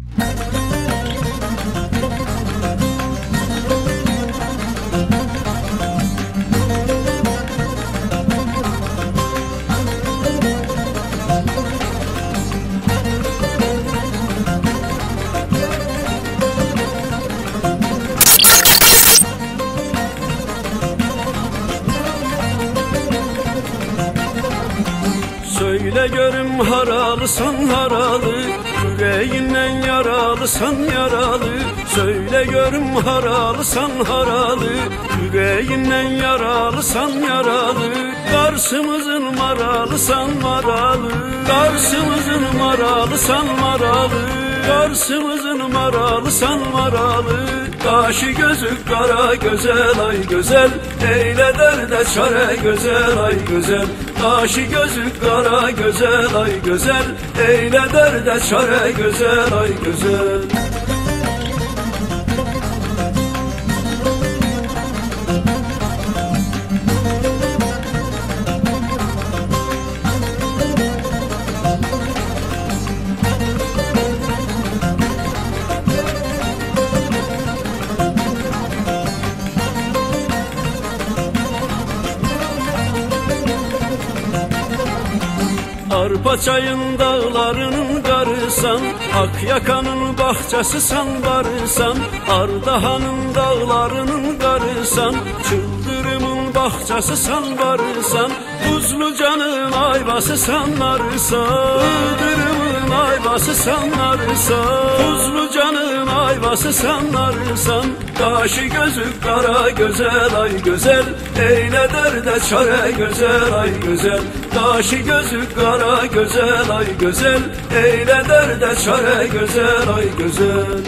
Söyle görüm haralısan haralı, yüreğinden yaralısan yaralı. Söyle görüm haralısan haralı, yüreğinden yaralısan yaralı. Karşımızın maralısan maralı, karşımızın maralısan maralı. Karşımızın maralısan maralı. Kaşı gözü kara güzel ay güzel, eyle derde çare güzel ay güzel. Kaşı gözü kara güzel ay güzel, eyle derde çare güzel ay güzel. Arpa çayın dağlarının karısan, Akyaka'nın bahçesisan barısan. Ardahan'ın dağlarının karısan, Çıldırım'ın bahçesisan barısan. Tuzlucanın ayvasısan narısan, Çıldırım'ın ayvasısan narısan. Tuzlucanın ayvasısan narısan. Kaşı gözü kara güzel ay güzel, eyle derde çare güzel ay güzel. Kaşı gözü kara güzel ay güzel, eyle derde çare güzel ay güzel.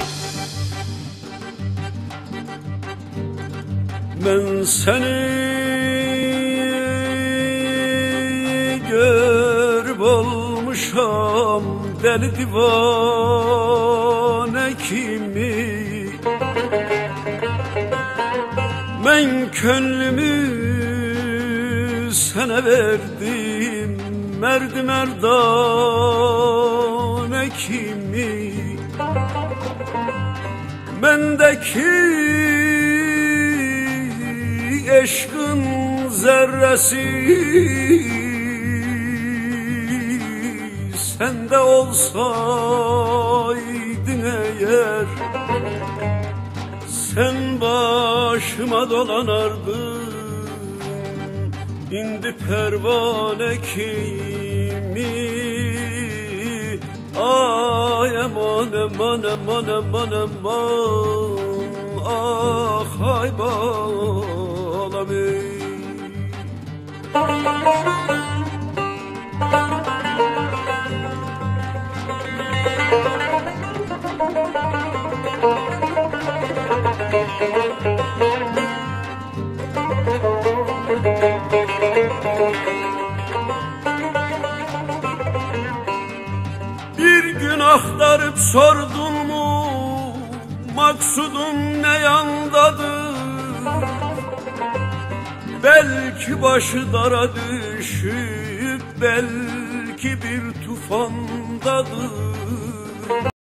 Ben seni görüp olmuşam deli divane kimi. Ben könlümü sana verdim, merdi merdane kimi. Bendeki eşkın zerresi sende olsaydın eğer, sen başıma dolanardın. İndi pervane kimi. Ay aman aman aman aman aman, ah ay balam ey. Bir gün aktarıp sordun mu, maksudun ne yandadır? Belki başı dara düşüp, belki bir tufandadır.